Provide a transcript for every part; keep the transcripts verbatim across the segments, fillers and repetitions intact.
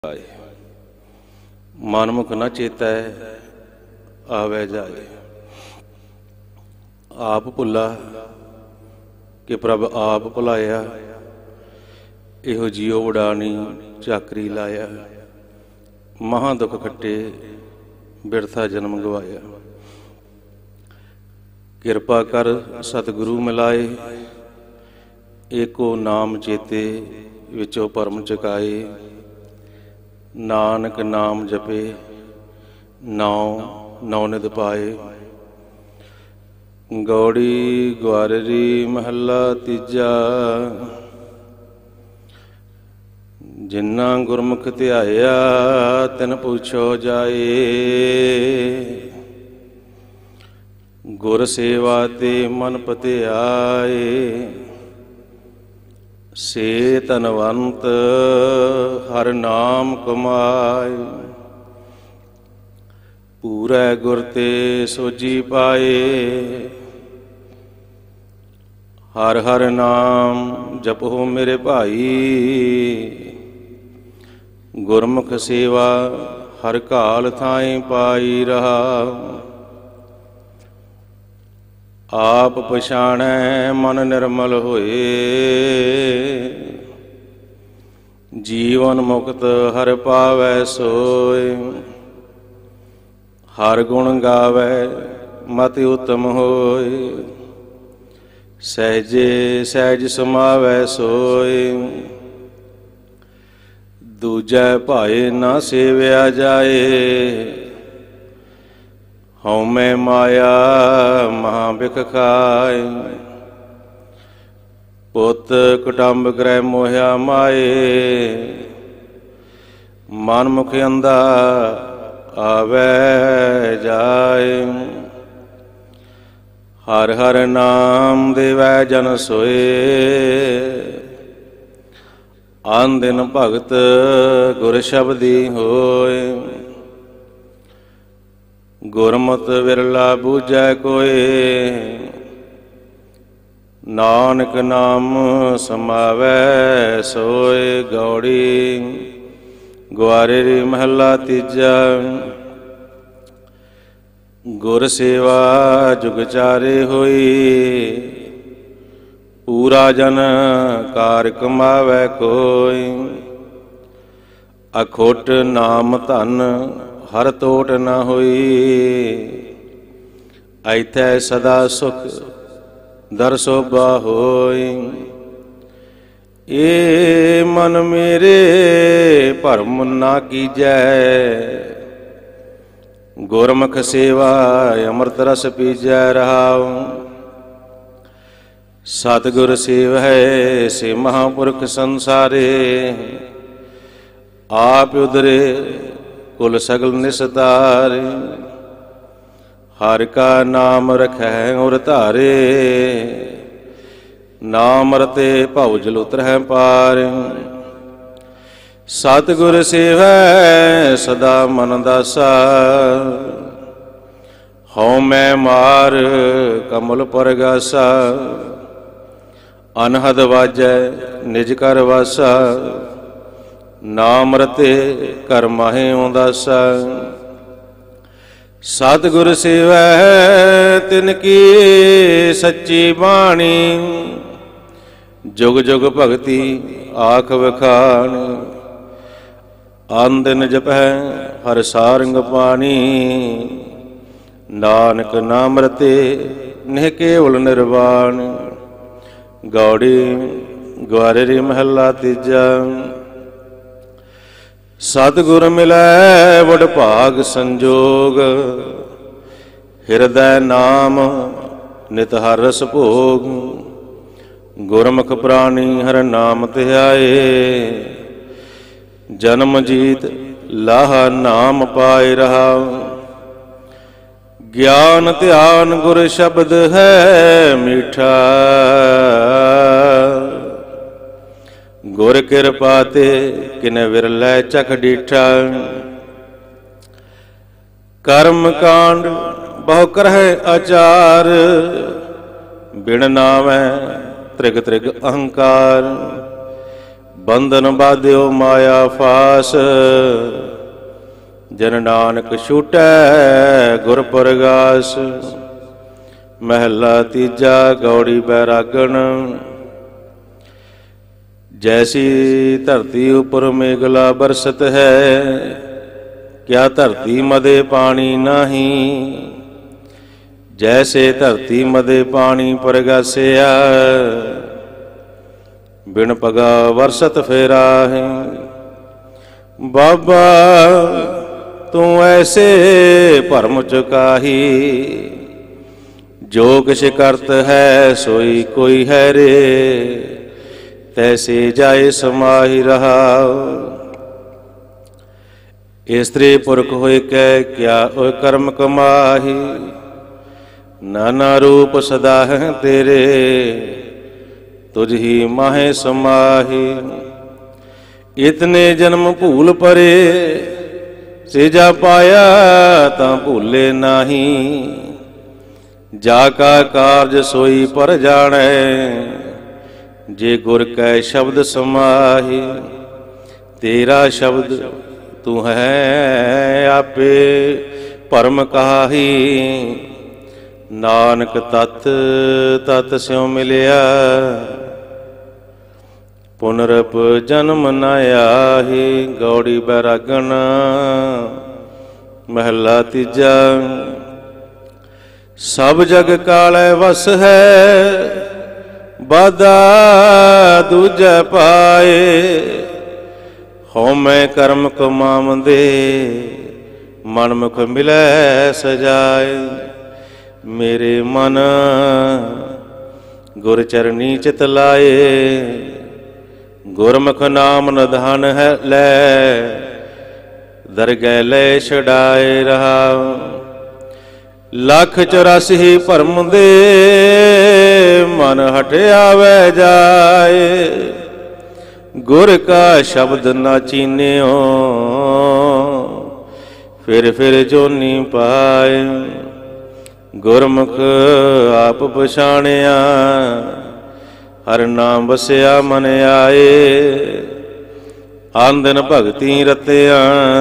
आए मनमुख न चेतै आवे जाए। आप भुला कि प्रभ आप भुलाया, इहो जियो उड़ानी चाकरी लाया। महा दुख खट्टे बिरथा जन्म गवाया। किरपा कर सतगुरु मिलाए, एको नाम चेते विचों परम चुकाए। नानक नाम जपे नौ नौ निध पाए। गौड़ी ग्वाररी महला तीजा, जिन्ना गुरमुख ध्याया तिन पूछो जाए। गुर सेवा ते मन पतिआए, से धनवंत हर नाम कमाए। पूरै गुर ते सोजी पाए, हर हर नाम जपो मेरे भाई। गुरमुख सेवा हर काल थाई पाई रहा। आप पछाणै मन निर्मल होए, जीवन मुक्त हर पावै सोए। हर गुण गावै मति उत्तम होए, सहजे सहज समावै सोए। दूजै भाए ना सेव्या जाए, हौमै माया महा बिख खाए। पुत कुटुंब गृह मोहिया माए, मन मुख अंधा आवे जाए। हर हर नाम देवै जन सोए, आन दिन भगत गुर शब्दी होए। गुरमत विरला बूझै कोय, नानक नाम समावै सोए। गौड़ी ग्वारेरी महला तीजा, गुर सेवा जुग चारे होई। पूरा जन कार कमावै कोय, अखोट नाम धन हर तोट न होई। ऐथै सदा सुख दर शोभा होई। ए मन मेरे भरम ना कीजै, गुरमुख सेवा अमृत रस पीजै रहाओ। सतगुर सेवै से महापुरख संसारे, आप उदरे कुल सगल निस्तारे। हर का नाम रखै उर धारे, नाम रते भव जल उतरै पार। सतगुर सेवै सदा मन दासा, हौमै मार कमल परगासा। अनहद वाजै निज कर वासा, नाम रते कर माहे उदासा। सतगुर सेवै तिनकी सच्ची बाणी, जुग जुग भगति आख वखाण। आन दिन जपै हर सारंग पाणी, नानक नाम रते नेह केवल निर्वाण। गौड़ी ग्वारेरी महला तीजा, सतगुर मिलै वड भाग संजोग। हिरदै नाम नित हर रस भोग। गुरमुख प्राणी हर नाम ध्याए, जन्म जीत लाहा नाम पाए रहा। ज्ञान ध्यान गुर शब्द है मीठा, गुर किरपा ते किने विरलै चख डीठा। कर्म कांड बहु करह आचार, बिन नावै त्रिग त्रिग अहंकार। बंधन बाध्यो माया फास, जन नानक छूटै गुर परगास। महला तीजा गौड़ी बैरागन। जैसी धरती ऊपर मेघला बरसत है, क्या धरती मदे पानी नहीं। जैसे धरती मदे पानी परगासिया, बिन पगा वरसत फेरा है। बाबा तू ऐसे भरम चुकाही, जो किछ करत है सोई कोई है रे। तैसे जाए समाहि रहा, स्त्री पुरख होय कै क्या ओ कर्म कमाही। नाना रूप सदा है तेरे, तुझ ही माहे समाही। इतने जन्म भूल परे, सेजा पाया तां भूले नाही। जाका कारज सोई पर जाने, जे गुर कै शब्द समाही। तेरा शब्द तू है आपे भरम काही। नानक तत तत स्यों मिलिया, पुनरप जन्म न आही। गौड़ी बैरागन। महला तीजा। सब जग काले वस है, बाधा दूजा पाए। होमै कर्म कमावंदे, मनमुख मिलै सजाए। मेरे मन गुर चरनी चित लाए, गुरमुख नाम निधान है लै। दरगह ले छड़ाए रहा, लख चौरासी भरम दे। मन हटिया वै जाए, गुर का शब्द ना चीन्यो। फिर फिर जोनी पाए, गुरमुख आप पछाणिया। हर नाम बसिया मन आए, आंदन भगती रतिया।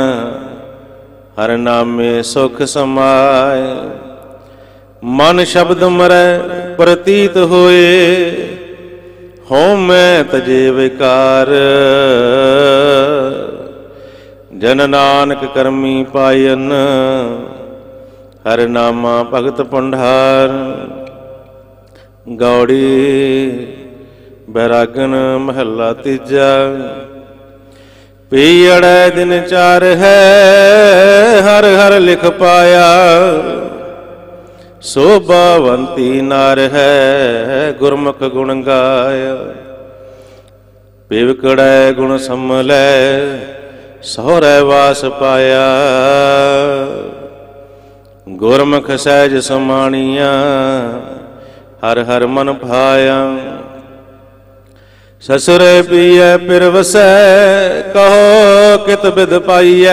हर नामे सुख समाए, मन शब्द मरै प्रतीत होए। होमै तजे विकार, जन नानक करमी पायन। हर नामा भगत भंडार। गौड़ी बैरागन। महला तीजा। पीड़ै दिन चार है, हर हर लिख पाया। शोभावंती नार है, गुरमुख गुण गाया। पिवकड़ै गुण समलै, सौरै वास पाया। गुरमुख सहज समाणिया, हर हर मन भाया। ससुर पिय पिर वसै, कहो कित बिद पाइयै।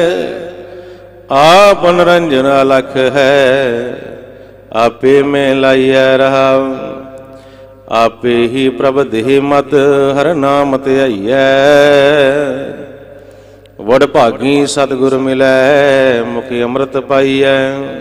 आपन रंजन अलख है, आपे में लाइयै रहा। आपे ही प्रभ देह मत, हर नाम ध्याइयै। वड भागी सतगुर मिलै, मुखी अमृत पाइयै।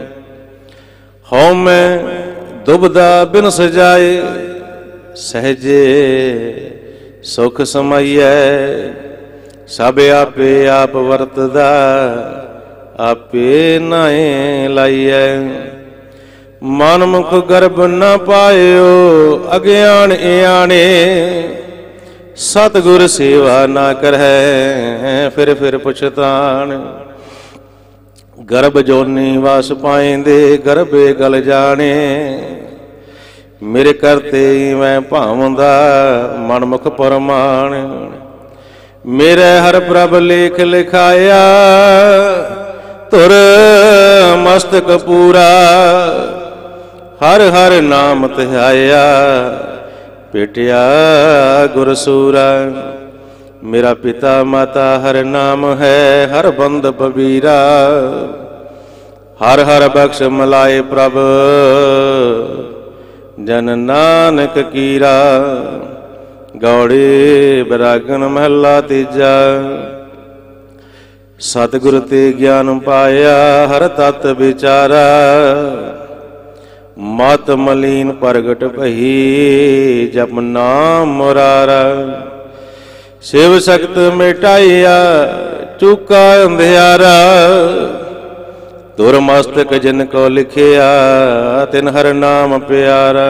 होमै दुबदा बिन सजाए, सहजे सुख समाइयै। सब आपे आप वरतदा, आपे नाए लाइयै। मन मुख गर्भ न पायो, अज्ञान इयाने। सतगुर सेवा ना करै, फिर फिर पुछतान। गर्भ जोनी वास पाएंदे, गर्भे गल जाने। मेरे करते मैं भावंदा, मनमुख परमाण। मेरे हर प्रभ लेख लिखाया, तुर मस्तक पूरा। हर हर नाम ध्याया, पेटिया गुरसूरा। मेरा पिता माता हर नाम है, हर बंद बबीरा। हर हर बख्श मलाए प्रभ, जन नानक कीरा। गौड़ी बैरागन महला तीजा। सतगुर ते ज्ञान पाया हर तत विचारा। मत मलीन प्रगट भई जप नाम मुरारा। शिव शक्त मिटाइया चूका अंधियारा। दुर्मस्तक जिनको लिखिया तिन हर नाम प्यारा।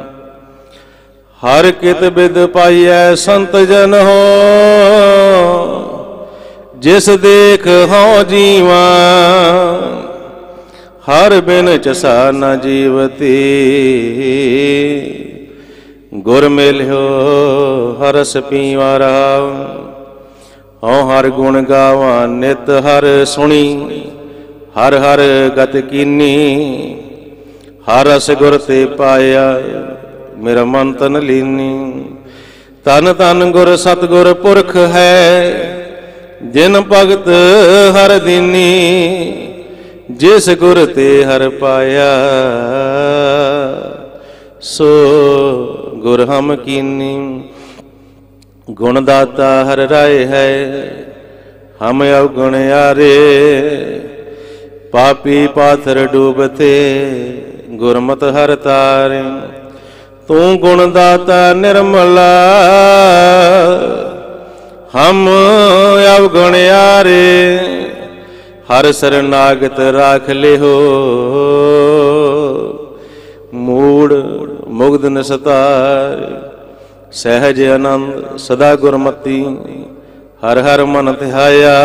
हर कित बिद पाइयै संत जन हो। जिस देख हो जीवा हर बिन चसा न जीवती। गुर मिल्यो हरस पीवारा। हों हर गुण गावा नित हर सुनी। हर हर गत कीनी हर रस गुर ते पाया। मेरा मन तन लीनी। तन तन गुर सतगुर पुरख है। जिन भगत हर दीनी। जिस गुर ते हर पाया सो गुर हम कीनी। गुणदाता हर राय है हम अवगुण यारे। पापी पाथर डूबते गुरमत हर तारे। तू गुणदाता निर्मला हम अवगुण यारे। हर शरणागत राख ले हो। मूड मुग्ध निस्तार सहज आनंद सदा गुरमति। हर हर मन ध्याया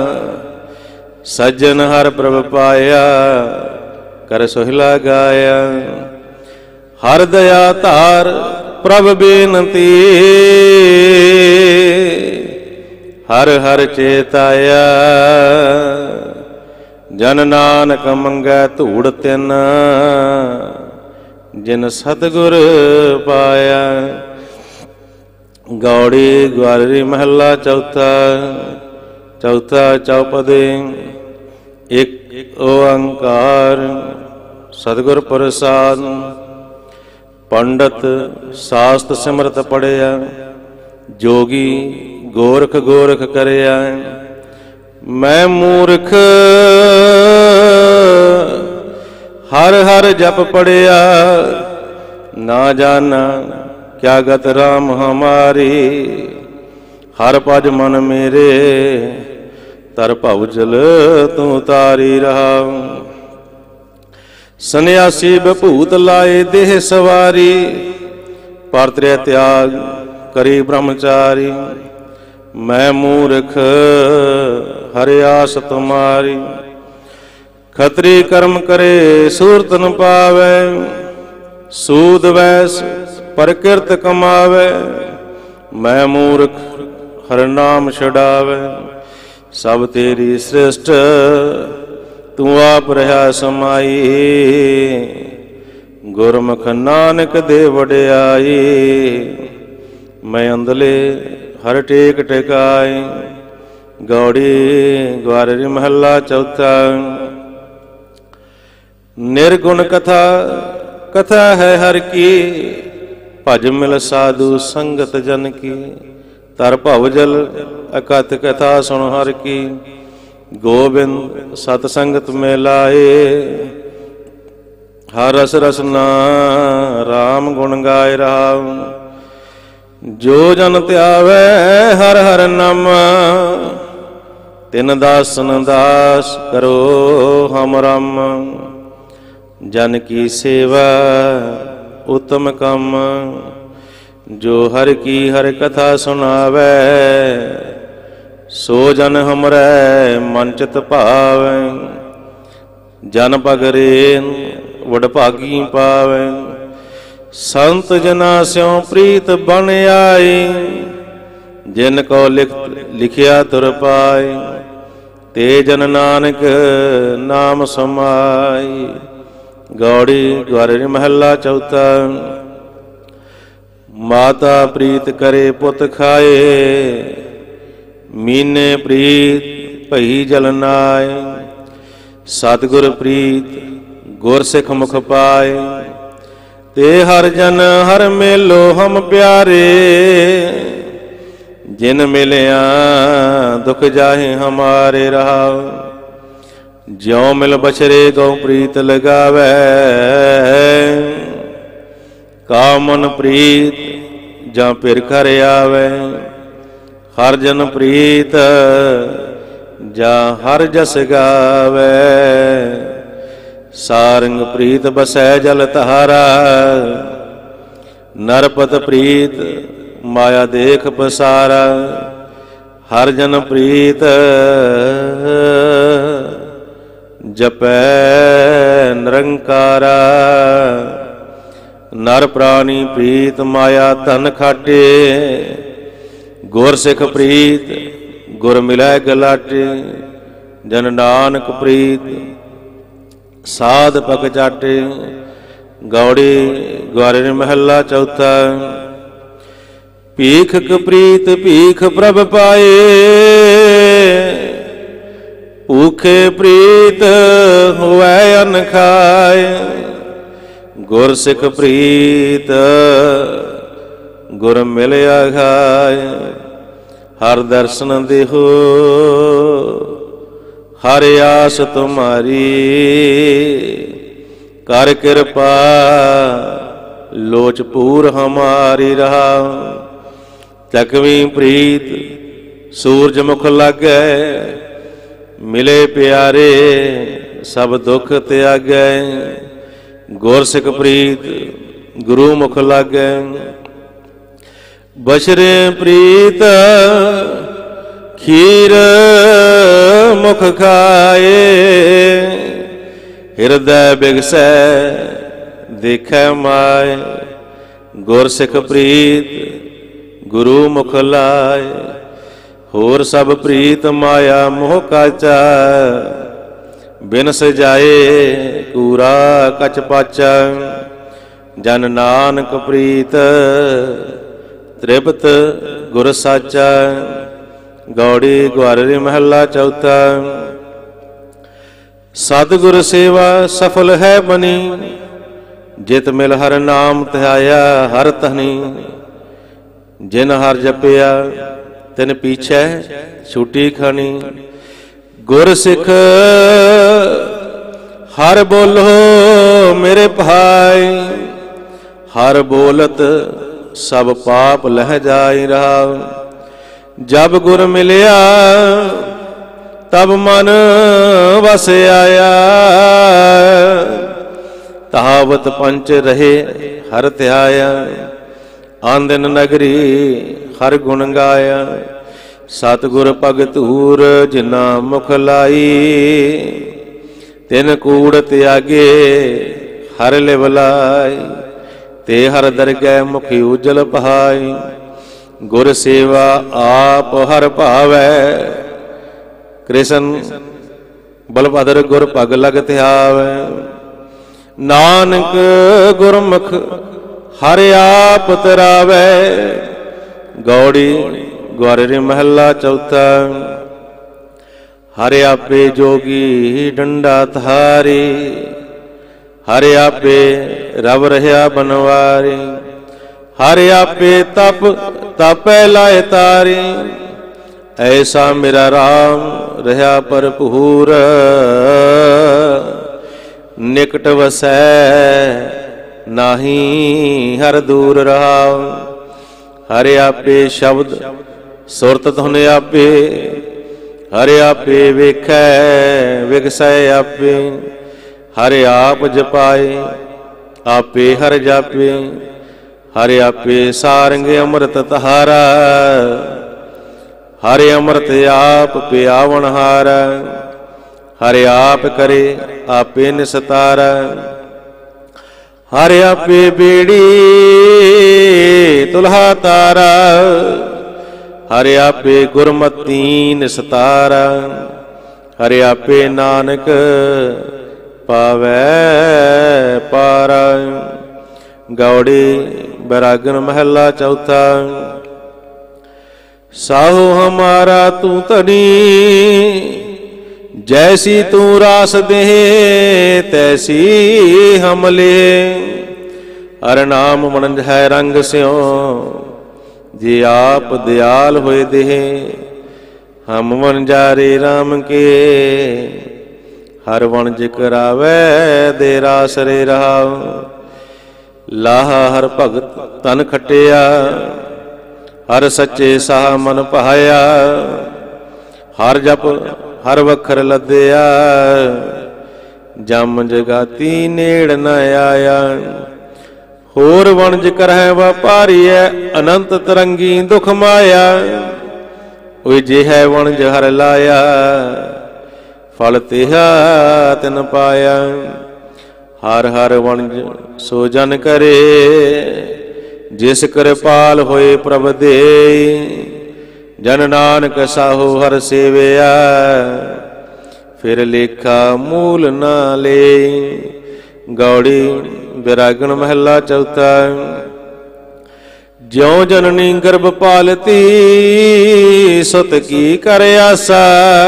सज्जन हर प्रभ पाया। कर सोहिला गाया हर दया तार प्रभ बेनती। हर हर चेताया जन नानक मंगै धूड़ तिन। जिन सतगुर पाया। गौड़ी ग्वारी महला चौथा। चौथा चौपदे एक ओंकार सतगुर प्रसाद। पंडित शास्त्र सिमरत पढ़िया। जोगी गोरख गोरख करिया। मैं मूर्ख हर हर जप पढ़िया। ना जाना क्या गत राम हमारी। हर पज मन मेरे तर भव जल तू तारी रहा। सन्यासी बभूत लाए देह सवारी। परत्रे त्याग करी ब्रह्मचारी। मैं मूर्ख हरि आस तुम्हारी। खत्री कर्म करे सूरत न पावे। सूद वैस प्रकृत कमावे। मैं मूर्ख हर नाम छड़ावे। सब तेरी सृष्ट तू आप रहा समाई। गुरमुख नानक दे वड्याई। मैं अंदले हर टेक टेकाई। गौड़ी ग्वारी महला चौथा। निर्गुण कथा कथा है हर की। भज मिल साधु संगत जन की। तर भव जल अकथ कथा सुन हर की। गोबिंद सतसंगत में लाए। हर रस रसना राम गुण गाय रहा। जो जन त्यावे हर हर नाम। तिन दासन दास करो हम राम। जन की सेवा उत्तम कम। जो हर की हर कथा सुनावे। सो जन हमरे मन चित भावे। जन पगरे वडभागी पावे। संत जना स्यों प्रीत बन आई। जिन को लिख लिखिया तुर पाए। ते जन नानक नाम समाई। गौड़ी ग्वारी महला चौथा। माता प्रीत करे पुत खाए। मीने प्रीत भई जलनाय। सतगुर प्रीत गुर सिख मुख पाए। ते हर जन हर मेलो हम प्यारे, जिन मिलिया दुख जाहे हमारे रहाव। ज्यों मिल बछरे गौ प्रीत लगावे, कामन प्रीत जा पिर कर आवे। हर जन प्रीत जा हर जस गावे, सारंग प्रीत बसै जल तहारा। नरपत प्रीत माया देख पसारा, हर जन प्रीत जपै निरंकारा। नर प्राणी प्रीत माया धन खाटे, गुर सिख प्रीत गुर मिलै गलाटे। जन नानक प्रीत साध पग चाटे। गौड़ी ग्वारे महला चौथा। भीख प्रीत भीख प्रभ पाए, भूखे प्रीत हुए अन खाए। गुर सिख प्रीत गुर मिलिया खाए। हर दर्शन देहो हर आस तुम्हारी, कर कृपा लोच पूर हमारी रहा। तकवी प्रीत सूरज मुख लागे, मिले प्यारे सब दुख त्यागे। गुर सिख प्रीत गुरु मुख लागे, बछरे प्रीत खीर मुख खाए। हृदय बिगसै देखै माए, गुर सिख प्रीत गुरु मुख लाए। होर सब प्रीत माया मोह काचा, बिन सजाए कूरा कच पाचा। जन नानक प्रीत तृप्त गुर साचा। गौड़ी ग्वारे महला चौथा। सतगुर सेवा सफल है बनी, जित मिल हर नाम ध्याया हर तहनी। जिन हर जपिया तिन पीछे छूटी खानी। गुर सिख हर बोलो मेरे भाई, हर बोलत सब पाप लह जाई रहा। जब गुर मिलिया तब मन वस आया, तहावत पंच रहे हर ध्याया। आंदन नगरी हर गुण गाया, सतगुर भगतूर जिना मुख लाई। तिन कूड़ त्यागे हर लिवलाई, ते हर दरगह मुखी उजल पहाई। गुर सेवा आप हर भावै, कृष्ण बलभद्र गुर पग लग ध्यावै। नानक गुरमुख हर आप तरावै। गौड़ी ग्वारे महला चौथा। हर आपे जोगी डंडा धारी, हर आपे रव रहा बनवारी। हर आपे तप तापै लाए तारी, ऐसा मेरा राम रहा भरपूर। निकट वसै नाही हर दूर रहा। हर आपे शब्द सुरत धुन आपे, हर आपे वेखै विगसै आपे। हर आप जपाए आपे हर जापे। हर आपे सारंग अमृत तहारा, हर अमृत आप पियावन हार। हर आप करे आपे निस्तारा, हर आपे बेड़ी तुल्हा तारा। हर आपे गुरमती निस्तारा, हर आपे नानक पावै पारा। गौड़ी बैरागन महला चौथा। साहो हमारा तू तनी, जैसी तू रास दे तैसी हम ले। हर नाम मनंज है रंग स्यों, जे आप दयाल होए देहे। हम वनजारे राम के, हर वणज करावे दे रास रे रहाव। लाहा हर भगत तन खटिया, हर सच्चे साह मन पाया। हर जप हर वखर लदया, जम जगाती नेड़ न आया। होर वणज करह वपारीय, अनंत तरंगी दुख माया। ओए जिह वणज हर लाया, फल तिहा तिन पाया। हर हर वणज सो जन करे, जिस कृपाल होए प्रभ दे। जन नानक साहू हर सेवया, फिर लेखा मूल ना ले। गौड़ी विरागण महला चौथा। ज्यों जननी गर्भ पालती, सुत की कर आसा।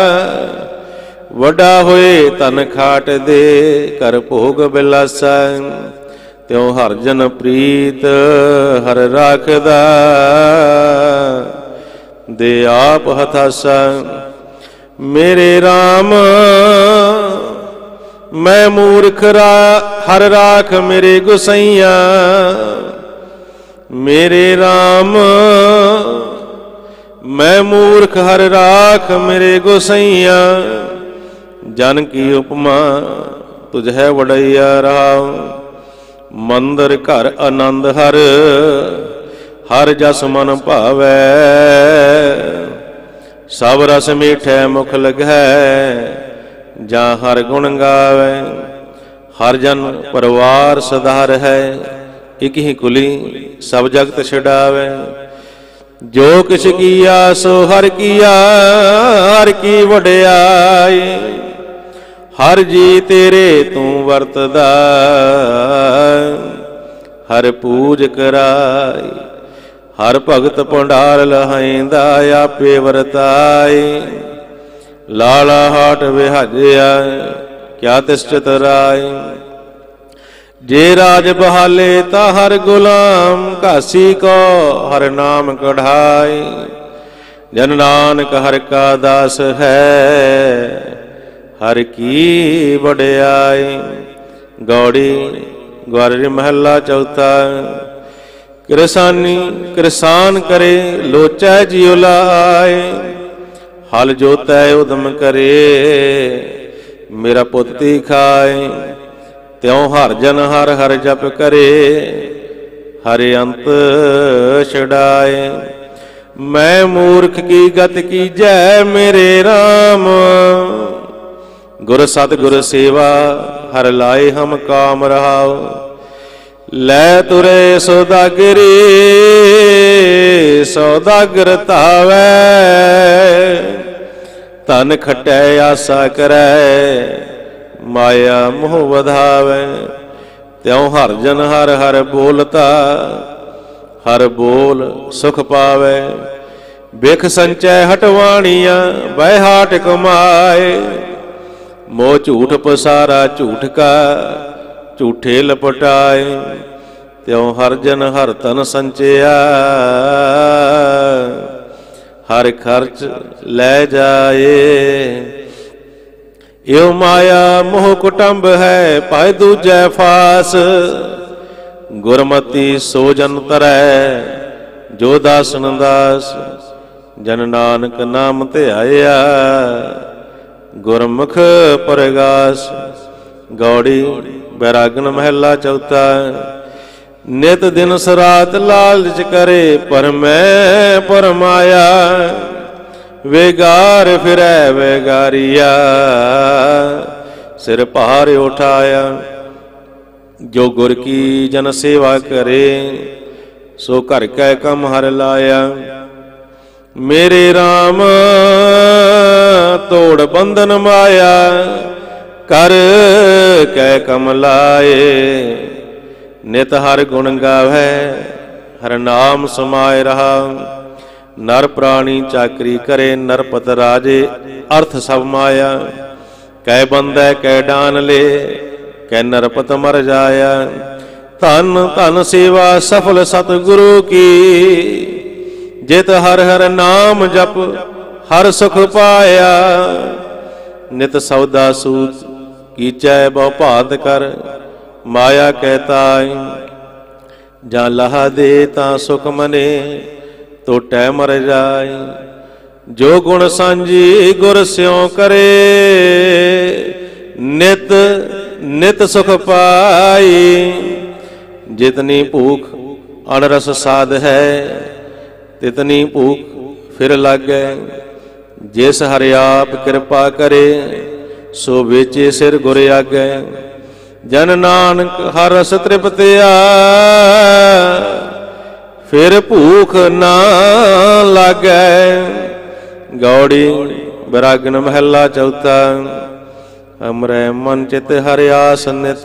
वड्डा होए तन खाट दे, कर भोग बिलासा। त्यों हर जन प्रीत हर राखदा, दे आप हथासा। मेरे राम मैं मूर्ख रा हर राख मेरे गुसैया। मेरे राम मैं मूर्ख हर राख मेरे गोसैया। जन की उपमा तुझ है वड़ैया राव। मंदिर घर आनंद हर, हर जस मन भावै। सब रस मीठे मुख लगै, जा हर गुण गावै। हर जन परिवार सधार है, एक ही कुली सब जगत छुड़ावे। जो किछ किया सो हर किया, हर की वड्याई। हर जी तेरे तू वरतदा, हर पूज कराई। हर भगत भंडार लहाइंदा, आपे वरताई। लाला हाट विहाजिया, क्या तिश्चत राय। जे राज बहाले ता हर गुलाम, कासी को हर नाम कढ़ाई। जन नानक हर का दास है, हर की वड्याई। गौड़ी ग्वारी महला चौथा। किरसानी किरसान करे, लोचै जियो लाए। हल जोतै उदम करे, मेरा पुत्ती खाए। त्यों हर जन हर हर जप करे, हरे अंत छुड़ाए। मैं मूर्ख की गत की जय मेरे राम। गुर सतगुर सेवा हर लाए हम काम रहाओ। लै तुरे सौदागरी, सौदागर तावै। तन खटै आसा करै, माया मोह वधावै। त्यों हर जन हर हर बोलता, हर बोल सुख पावै। बिख संचय हटवाणिया, बह हाट कमाए। मोह झूठ पसारा झूठ का, झूठे लपटाए। त्यों हर जन हर तन संचया, हर खर्च ले जाए। यो माया मोह कुटुंब है, पाए दूजै फास। गुरमति सो जन तरੈ, जो दासन दास। जन नानक नाम ध्याया, गुरमुख परगास। गौड़ी बैरागन महला चौथा। नित दिन सरात लालच करे, पर मैं परमाया। वेगार फिरै वेगारिया, सिर भार उठाया। जो गुर की जन सेवा करे, सो घर कै कम हर लाया। मेरे राम तोड़ बंधन माया, कर कै कम लाए। नित हर गुण गावै, हर नाम समाय रहा। नर प्राणी चाकरी करे, नरपत राजे अर्थ सब माया। कै बंदै कै डान ले, कै नरपत मर जाया। धन धन सेवा सफल सतगुरु की। जित हर हर नाम जप हर सुख पाया। नित सौदा सूत कीचै बहु भात कर। माया कहताय जा लहा दे ता सुख मने। तो टै मर जाय जो गुण सांझी गुर स्यों करे। नित नित सुख पाई। जितनी भूख अनरस साध है तितनी भूख फिर लागे। जिस हरि आप कृपा करे सो बेचे सिर गुर आगे। जन नानक हर रस तृप्तिया फिर भूख ना लागे। गौड़ी बैरागन महला चौथा। हमरे मन चित हरि आस नित।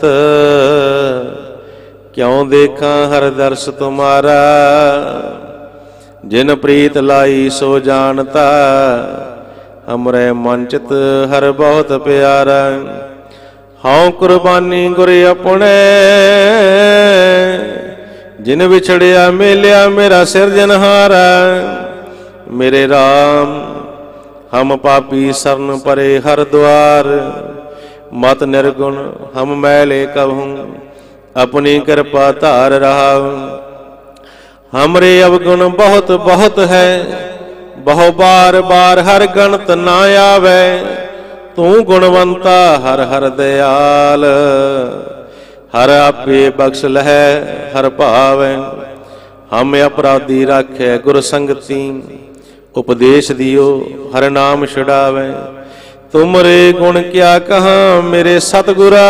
क्यों देखा हर दर्श तुम्हारा। जिन प्रीत लाई सो जानता। हमरे मन चित हर बहुत प्यारा। हाँ कुर्बानी गुर अपने। जिन बिछड़िया मिलिया मेरा सिरजनहारा। मेरे राम हम पापी शरण परे हर द्वार। मत निर्गुण हम मैले कहूँ अपनी कृपा धार रहा। हमरे अवगुण बहुत बहुत है। बहु बार बार हर गणत ना आवे। तू गुणवंता हर हर दयाल। हर आपे बख्श लहै हर भावै। हम अपराधी राखे गुर संगति। उपदेश दियो हर नाम छुड़ावे। तुमरे गुण क्या कहा मेरे सतगुरा।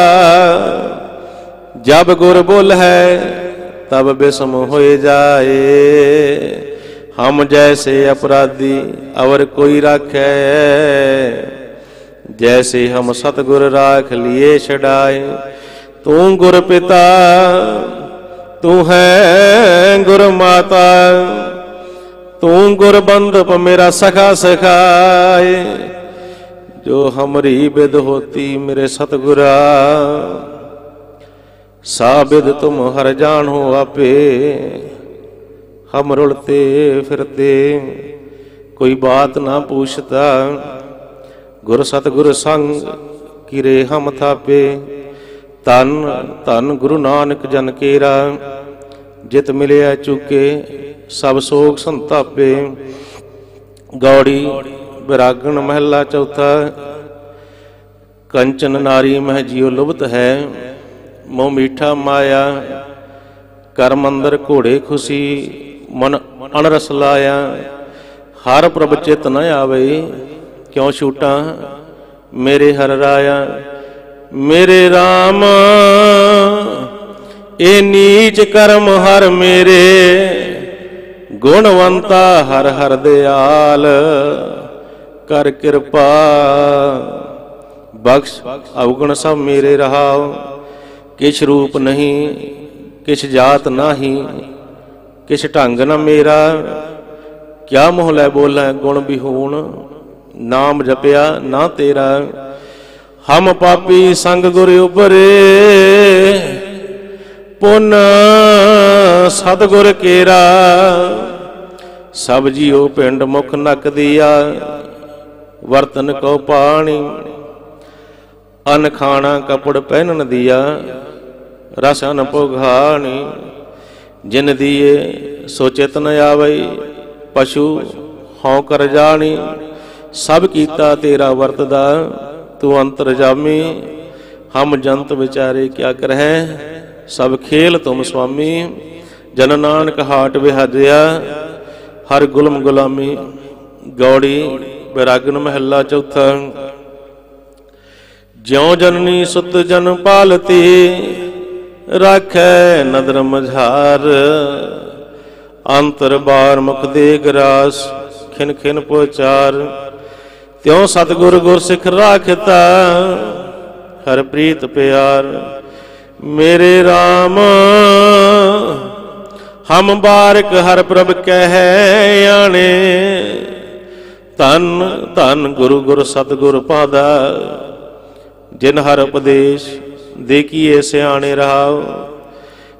जब गुर बोल है तब विषम हो जाए। हम जैसे अपराधी अवर कोई राखे। जैसे हम सतगुर राख लिए छड़ाए। तू गुर पिता तू है गुर माता। तू गुर बंधप मेरा सखा सखाए। जो हमरी विद होती मेरे सतगुरा। साबिद तुम हर जान हो आपे। हम रुलते फिरते कोई बात ना पूछता। गुर सतगुर संग किरे हम थापे। तन तन गुरु नानक जन केरा। जित मिलिया चुके सब सोग संतापे। गौड़ी बैरागन महला चौथा। कंचन नारी मह जियो लुभत है। मोह मीठा माया कर मंदर घोड़े खुशी। मन अनरस लाया हर प्रभ चित न आवे। क्यों छूटा मेरे हर राया। मेरे राम ए नीच कर्म हर मेरे। गुणवंता हर हर दयाल। कर कृपा बख्श अवगुण सब मेरे रहाओ। किछ रूप नहीं किछ जात नाही। किछ ढंग न मेरा क्या मोह लै बोलै गुण बिहूण। नाम जपया ना तेरा। हम पापी संग गुर उबरे। पुन सतगुर केरा। सब जियो पिंड मुख नक दिया। वर्तन को पानी अन खाना कपड़ पहनन दिया। रस अन पुघानी जिन दिए सो चित न आवै। पशु हों कर जानी सब कीता तेरा वर्तदा। तू अंतरजामी हम जंत विचारे क्या करह। सब खेल तुम स्वामी। जन नानक हाट विहाजया हर गुलम गुलामी। गौड़ी बैरागन महला चौथा। ज्यों जननी सुत जन पालती। राखै नदर मझार। अंतर बार मुख दे ग्रास। खिन खिन पुचार। त्यों सतगुर गुर सिख राखता। हर प्रीत प्यार। मेरे राम हम बारक हर प्रभ कह आने। धन धन गुरु गुर सतगुर पादा। जिन हर उपदेश देखिए सियाणे रहाओ।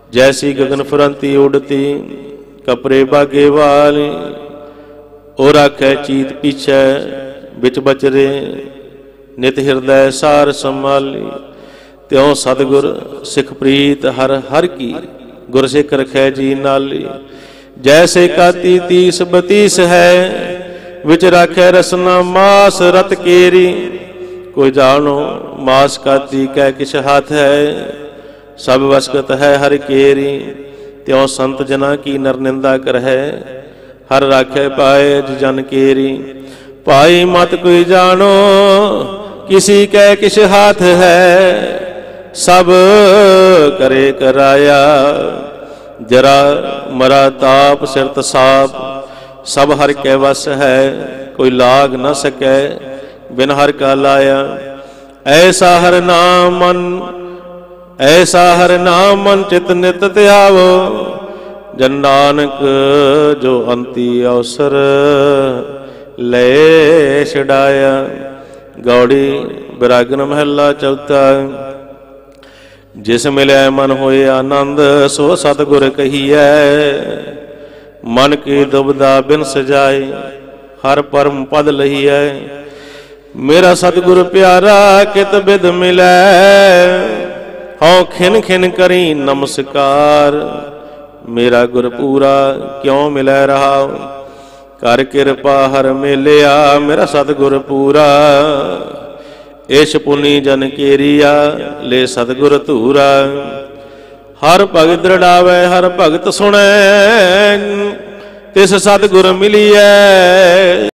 जैसी गगन फुरंती उड़ती कपरे बागे वाली। ओ राखै चीत पीछे बिच बचरे नित हृदय सार संभाली। त्यों सतगुर सिख प्रीत हर हर की गुर सिख रखै जी नाली। जैसे काती तीस बतीस है विच राखै रसना मास रत केरी। कोई जानो मास काती कै किस हाथ है सब वसकत है हर केरी। त्यों संत जना की नर निंदा कर है हर राखे पाए जन केरी। पाई मत कोई जानो किसी कै किस हाथ है सब करे कराया। जरा मरा ताप सिरत साप सब हर कै वस है कोई लाग न सकै बिन हर का लाया। ऐसा हर नाम मन ऐसा हर नाम मन चित नित त्यावो। जन नानक जो अंती अवसर ले छड़ाया। गौड़ी बिरागन महला चौथा। जिस मिले मन होए आनंद सो सतगुर कहिए। मन की दुबदा बिन सजाए हर परम पद लहिए। मेरा सतगुर प्यारा कित बिद मिलै हौं खिन खिन करी नमस्कार। मेरा गुर पूरा क्यों मिलै रहा कर कृपा हर मेलिया। मेरा सतगुर पूरा इश पुनी जन केरिया ले सतगुर धूरा। हर भगत दृढ़ावै हर भगत सुनै तिस सतगुर मिलिए।